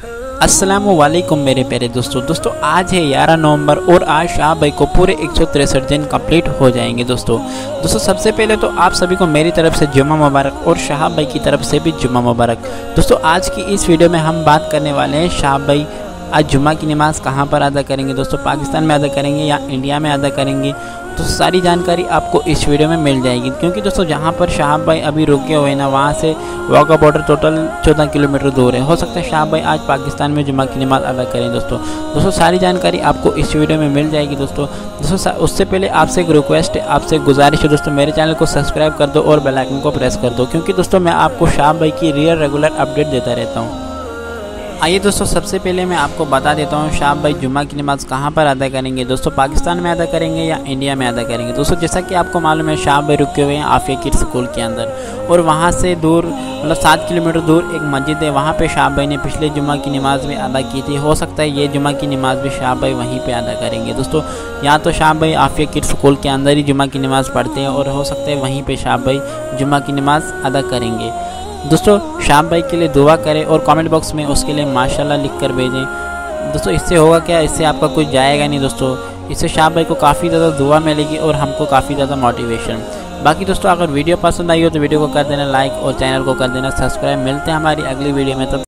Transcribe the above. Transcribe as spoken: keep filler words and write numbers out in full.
अस्सलाम वालेकुम मेरे प्यारे दोस्तों दोस्तों आज है ग्यारह नवंबर और आज शाह भाई को पूरे एक सौ तिरसठ दिन कंप्लीट हो जाएंगे। दोस्तों दोस्तों सबसे पहले तो आप सभी को मेरी तरफ से जुम्मा मुबारक और शाह भाई की तरफ से भी जुम्मा मुबारक। दोस्तों आज की इस वीडियो में हम बात करने वाले हैं शाह भाई आज जुम्मा की नमाज़ कहाँ पर अदा करेंगे। दोस्तों पाकिस्तान में अदा करेंगे या इंडिया में अदा करेंगे, तो सारी जानकारी आपको इस वीडियो में मिल जाएगी। क्योंकि दोस्तों जहाँ पर शाह भाई अभी रुके हुए हैं ना, वहाँ से वाघा बॉर्डर टोटल चौदह किलोमीटर दूर है। हो सकता है शाह भाई आज पाकिस्तान में जुम्मा की नमाज़ अदा करें। दोस्तों दोस्तों सारी जानकारी आपको इस वीडियो में मिल जाएगी। दोस्तों दोस्तों उससे पहले आपसे एक रिक्वेस्ट है, आपसे गुजारिश है दोस्तों, मेरे चैनल को सब्सक्राइब कर दो और बेल आइकन को प्रेस कर दो, क्योंकि दोस्तों मैं आपको शाह भाई की रियल रेगुलर अपडेट देता रहता हूँ। आइए दोस्तों सबसे पहले मैं आपको बता देता हूँ शाह भाई जुम्मा की नमाज़ कहाँ पर अदा करेंगे। दोस्तों पाकिस्तान में अदा करेंगे या इंडिया में अदा करेंगे। दोस्तों जैसा कि आपको मालूम है शाह भाई रुके हुए हैं आफिया किड्स स्कूल के अंदर, और वहाँ से दूर मतलब सात किलोमीटर दूर एक मस्जिद है, वहाँ पे शाह भाई ने पिछले जुम्मा की नमाज़ भी अदा की थी। हो सकता है ये जुम्मा की नमाज़ भी शाह भाई वहीं पर अदा करेंगे। दोस्तों या तो शाह भाई आफिया किड्स स्कूल के अंदर ही जुम्मा की नमाज़ पढ़ते हैं, और हो सकता है वहीं पर शाह भाई जुम्मा की नमाज़ अदा करेंगे। दोस्तों शाह भाई के लिए दुआ करें और कमेंट बॉक्स में उसके लिए माशाल्लाह लिख कर भेजें। दोस्तों इससे होगा क्या, इससे आपका कुछ जाएगा नहीं। दोस्तों इससे शाह भाई को काफ़ी ज़्यादा दुआ मिलेगी और हमको काफ़ी ज़्यादा मोटिवेशन। बाकी दोस्तों अगर वीडियो पसंद आई हो तो वीडियो को कर देना लाइक और चैनल को कर देना सब्सक्राइब। मिलते हैं हमारी अगली वीडियो में, तब